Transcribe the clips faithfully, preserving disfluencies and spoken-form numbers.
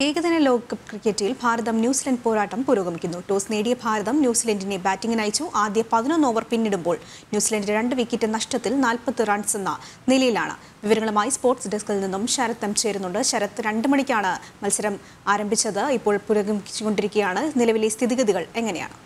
ഏകദിന ലോകകപ്പ് ക്രിക്കറ്റിൽ ഭാരതം ന്യൂസിലൻഡ് പോരാട്ടം പുരോഗമിക്കുന്നു. ടോസ് നേടിയ ഭാരതം ന്യൂസിലൻഡിനെ ബാറ്റിംഗിന് അയച്ചു. ആദ്യ പതിനൊന്ന് ഓവർ പിന്നിടുമ്പോൾ ന്യൂസിലൻഡ് രണ്ട് വിക്കറ്റ് നഷ്ടത്തിൽ നാൽപ്പത് റൺസ് എന്ന നിലയിലാണ്. വിവരങ്ങളുമായി സ്പോർട്സ് ഡെസ്കിൽ നിന്നും ശരത് എം ചേരുന്നുണ്ട്. ശരത്, രണ്ട് മണിക്കാണ് മത്സരം ആരംഭിച്ചത്. ഇപ്പോൾ പുരോഗമിച്ചുകൊണ്ടിരിക്കുകയാണ്. നിലവിലെ സ്ഥിതിഗതികൾ എങ്ങനെയാണ്?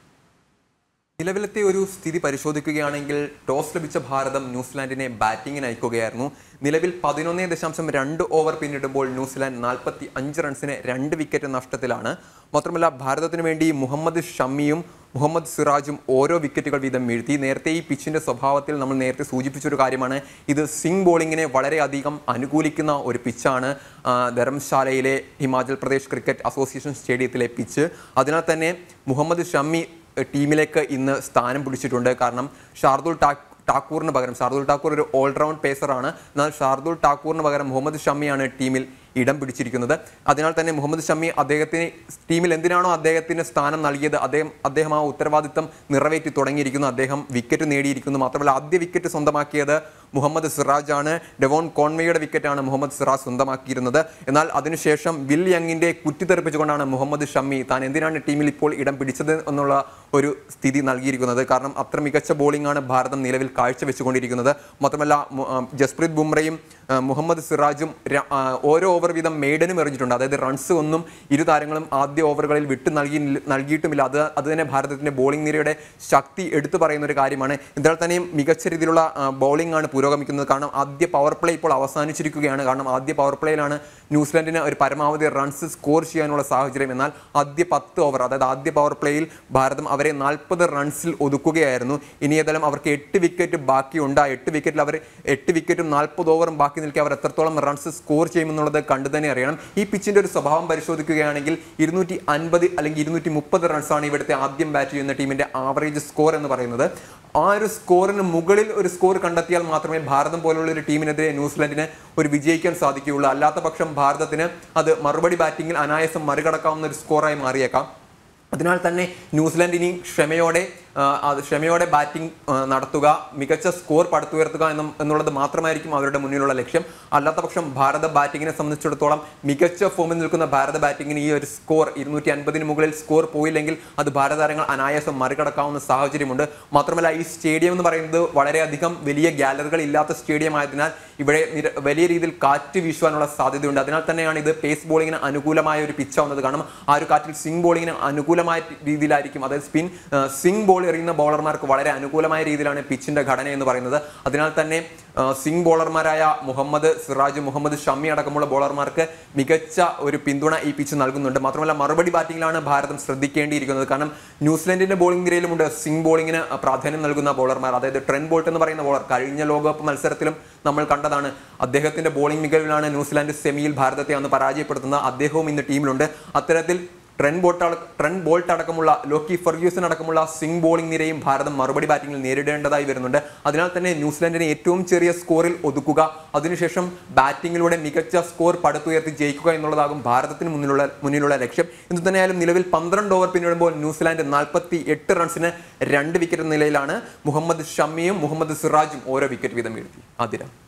നിലവിലത്തെ ഒരു സ്ഥിതി പരിശോധിക്കുകയാണെങ്കിൽ ടോസ് ലഭിച്ച ഭാരതം ന്യൂസിലാൻഡിനെ ബാറ്റിംഗിന് അയക്കുകയായിരുന്നു. നിലവിൽ പതിനൊന്ന് ദശാംശം രണ്ട് ഓവർ പിന്നിടുമ്പോൾ ന്യൂസിലാൻഡ് നാൽപ്പത്തി അഞ്ച് റൺസിന് രണ്ട് വിക്കറ്റ് നഷ്ടത്തിലാണ്. മാത്രമല്ല, ഭാരതത്തിന് വേണ്ടി മുഹമ്മദ് ഷമിയും മുഹമ്മദ് സിറാജും ഓരോ വിക്കറ്റുകൾ വീതം വീഴ്ത്തി. നേരത്തെ ഈ പിച്ചിൻ്റെ സ്വഭാവത്തിൽ നമ്മൾ നേരത്തെ സൂചിപ്പിച്ചൊരു കാര്യമാണ്, ഇത് സ്വിംഗ് ബോളിങ്ങിനെ വളരെയധികം അനുകൂലിക്കുന്ന ഒരു പിച്ചാണ്. ധരംശാലയിലെ ഹിമാചൽ പ്രദേശ് ക്രിക്കറ്റ് അസോസിയേഷൻ സ്റ്റേഡിയത്തിലെ പിച്ച്. അതിനാൽ തന്നെ മുഹമ്മദ് ഷമി ടീമിലേക്ക് ഇന്ന് സ്ഥാനം പിടിച്ചിട്ടുണ്ട്. കാരണം ഷാർദുൽ ഠാക്കൂറിന് പകരം ഷാർദുൽ ഠാക്കൂർ ഒരു ഓൾറൗണ്ട് പേസറാണ്. എന്നാൽ ഷാർദുൽ ഠാക്കൂറിന് പകരം മുഹമ്മദ് ഷമിയാണ് ടീമിൽ ഇടം പിടിച്ചിരിക്കുന്നത്. അതിനാൽ തന്നെ മുഹമ്മദ് ഷമി അദ്ദേഹത്തിന് ടീമിൽ എന്തിനാണോ അദ്ദേഹത്തിന് സ്ഥാനം നൽകിയത് അദ്ദേഹം അദ്ദേഹം ആ ഉത്തരവാദിത്തം നിറവേറ്റി തുടങ്ങിയിരിക്കുന്നു. അദ്ദേഹം വിക്കറ്റ് നേടിയിരിക്കുന്നു. മാത്രമല്ല, ആദ്യ വിക്കറ്റ് സ്വന്തമാക്കിയത് മുഹമ്മദ് സിറാജ് ആണ്. ഡെവോൺ കോൺവേയുടെ വിക്കറ്റാണ് മുഹമ്മദ് സിറാജ് സ്വന്തമാക്കിയിരുന്നത്. എന്നാൽ അതിനുശേഷം വിൽ യങ്ങിന്റെ കുറ്റിത്തെറിപ്പിച്ചുകൊണ്ടാണ് മുഹമ്മദ് ഷമി താൻ എന്തിനാണ് ടീമിൽ ഇപ്പോൾ ഇടം പിടിച്ചത് എന്നുള്ള ഒരു സ്ഥിതി നൽകിയിരിക്കുന്നത്. കാരണം അത്ര മികച്ച ബോളിംഗ് ആണ് ഭാരതം നിലവിൽ കാഴ്ചവെച്ചുകൊണ്ടിരിക്കുന്നത്. മാത്രമല്ല, ജസ്പ്രീത് ബുംറയും മുഹമ്മദ് സിറാജും ഓരോ ഓവർ വീതം മെയ്ഡനും എറിഞ്ഞിട്ടുണ്ട്. അതായത് റൺസ് ഒന്നും ഇരു താരങ്ങളും ആദ്യ ഓവറുകളിൽ വിട്ടു നൽകി നൽകിയിട്ടുമില്ല. അത് അത് തന്നെ ഭാരതത്തിന്റെ ബോളിംഗ് നിരയുടെ ശക്തി എടുത്തു പറയുന്ന ഒരു കാര്യമാണ്. എന്നാൽ തന്നെയും മികച്ച രീതിയിലുള്ള ബോളിംഗ് ആണ് പുരോഗമിക്കുന്നത്. കാരണം ആദ്യ പവർ പ്ലേ ഇപ്പോൾ അവസാനിച്ചിരിക്കുകയാണ്. കാരണം ആദ്യ പവർ പ്ലേയിലാണ് ന്യൂസിലൻഡിന് ഒരു പരമാവധി റൺസ് സ്കോർ ചെയ്യാനുള്ള സാഹചര്യം. എന്നാൽ ആദ്യ പത്ത് ഓവർ അതായത് ആദ്യ പവർ പ്ലേയിൽ ഭാരതം അവരെ നാൽപ്പത് റൺസിൽ ഒതുക്കുകയായിരുന്നു. ഇനി ഏതായാലും അവർക്ക് എട്ട് വിക്കറ്റ് ബാക്കിയുണ്ട്. ആ എട്ട് വിക്കറ്റിൽ അവർ എട്ട് വിക്കറ്റും നാൽപ്പത് ഓവറും ബാക്കി നിൽക്കി അവർ എത്രത്തോളം റൺസ് സ്കോർ ചെയ്യുമെന്നുള്ളത് കണ്ടു തന്നെ അറിയണം. ഈ പിച്ചിന്റെ ഒരു സ്വഭാവം പരിശോധിക്കുകയാണെങ്കിൽ ഇരുന്നൂറ്റി അൻപത് അല്ലെങ്കിൽ ഇരുന്നൂറ്റി മുപ്പത് റൺസാണ് ഇവിടുത്തെ ആദ്യം ബാറ്റ് ചെയ്യുന്ന ടീമിന്റെ ആവറേജ് സ്കോർ എന്ന് പറയുന്നത്. ആ ഒരു സ്കോറിന് മുകളിൽ ഒരു സ്കോർ കണ്ടെത്തിയാൽ മാത്രമേ ഭാരതം പോലുള്ള ഒരു ടീമിനെതിരെ ന്യൂസിലൻഡിന് ഒരു വിജയിക്കാൻ സാധിക്കുകയുള്ളൂ. അല്ലാത്ത പക്ഷം ഭാരതത്തിന് അത് മറുപടി ബാറ്റിംഗിൽ അനായാസം മറികടക്കാവുന്ന ഒരു സ്കോറായി മാറിയേക്കാം. അതിനാൽ തന്നെ ന്യൂസിലൻഡ് ഇനി ക്ഷമയോടെ ക്ഷമയോടെ ബാറ്റിംഗ് നടത്തുക, മികച്ച സ്കോർ പടുത്തുയർത്തുക എന്നും എന്നുള്ളത് മാത്രമായിരിക്കും അവരുടെ മുന്നിലുള്ള ലക്ഷ്യം. അല്ലാത്ത പക്ഷം ഭാരത ബാറ്റിങ്ങിനെ സംബന്ധിച്ചിടത്തോളം മികച്ച ഫോമിൽ നിൽക്കുന്ന ഭാരത ബാറ്റിങ്ങിന് ഈ ഒരു സ്കോർ ഇരുന്നൂറ്റി അൻപതിന് മുകളിൽ സ്കോർ പോയില്ലെങ്കിൽ അത് ഭാരത താരങ്ങൾ അനായാസം മറികടക്കാവുന്ന സാഹചര്യമുണ്ട്. മാത്രമല്ല, ഈ സ്റ്റേഡിയം എന്ന് പറയുന്നത് വളരെയധികം വലിയ ഗാലറികൾ ഇല്ലാത്ത സ്റ്റേഡിയം ആയതിനാൽ ഇവിടെ വലിയ രീതിയിൽ കാറ്റ് വീശുവാനുള്ള സാധ്യതയുണ്ട്. അതിനാൽ തന്നെയാണ് ഇത് പേസ് ബോളിങ്ങിന് അനുകൂലമായ ഒരു പിച്ചാവുന്നത്. കാരണം ആ ഒരു കാറ്റിൽ സ്വിംഗ് ബോളിങ്ങിന് അനുകൂലമായ രീതിയിലായിരിക്കും, അതായത് സ്പിൻ സ്വിംഗ് ബോൾ എറിയുന്ന ബോളർമാർക്ക് വളരെ അനുകൂലമായ രീതിയിലാണ് പിച്ചിന്റെ ഘടന എന്ന് പറയുന്നത്. അതിനാൽ തന്നെ സ്വിംഗ് ബോളർമാരായ മുഹമ്മദ് സിറാജ്, മുഹമ്മദ് ഷമി അടക്കമുള്ള ബോളർമാർക്ക് മികച്ച ഒരു പിന്തുണ ഈ പിച്ച് നൽകുന്നുണ്ട്. മാത്രമല്ല, മറുപടി ബാറ്റിംഗിലാണ് ഭാരതം ശ്രദ്ധിക്കേണ്ടിയിരിക്കുന്നത്. കാരണം ന്യൂസിലൻഡിന്റെ ബോളിംഗ് നിരയിലുമുണ്ട് സ്വിംഗ് ബോളിങ്ങിന് പ്രാധാന്യം നൽകുന്ന ബോളർമാർ. അതായത് ട്രെന്റ് ബോൾട്ട് എന്ന് പറയുന്ന ബോളർ കഴിഞ്ഞ ലോകകപ്പ് മത്സരത്തിലും നമ്മൾ കണ്ടതാണ്. അദ്ദേഹത്തിന്റെ ബോളിംഗ് മികവിലാണ് ന്യൂസിലാൻഡ് സെമിയിൽ ഭാരതത്തെ അന്ന് പരാജയപ്പെടുത്തുന്നത്. അദ്ദേഹവും ഇന്ന് ടീമിലുണ്ട്. അത്തരത്തിൽ ട്രെന്റ് ബോൾട്ട് ട്രെന്റ് ബോൾട്ട് അടക്കമുള്ള ലോക്കി ഫെർഗ്യൂസൺ അടക്കമുള്ള സ്വിംഗ് ബോളിംഗ് നിരയും ഭാരതം മറുപടി ബാറ്റിംഗിൽ നേരിടേണ്ടതായി വരുന്നുണ്ട്. അതിനാൽ തന്നെ ന്യൂസിലൻഡിനെ ഏറ്റവും ചെറിയ സ്കോറിൽ ഒതുക്കുക, അതിനുശേഷം ബാറ്റിംഗിലൂടെ മികച്ച സ്കോർ പടുത്തുയർത്തി ജയിക്കുക എന്നുള്ളതാകും ഭാരതത്തിന് മുന്നിലുള്ള മുന്നിലുള്ള ലക്ഷ്യം. എന്തു തന്നെയായാലും നിലവിൽ പന്ത്രണ്ട് ഓവർ പിന്നിടുമ്പോൾ ന്യൂസിലാൻഡ് നാൽപ്പത്തി എട്ട് റൺസിന് രണ്ട് വിക്കറ്റ് നിലയിലാണ്. മുഹമ്മദ് ഷമിയും മുഹമ്മദ് സിറാജും ഓരോ വിക്കറ്റ് വീതം വീഴ്ത്തി. ആതിര.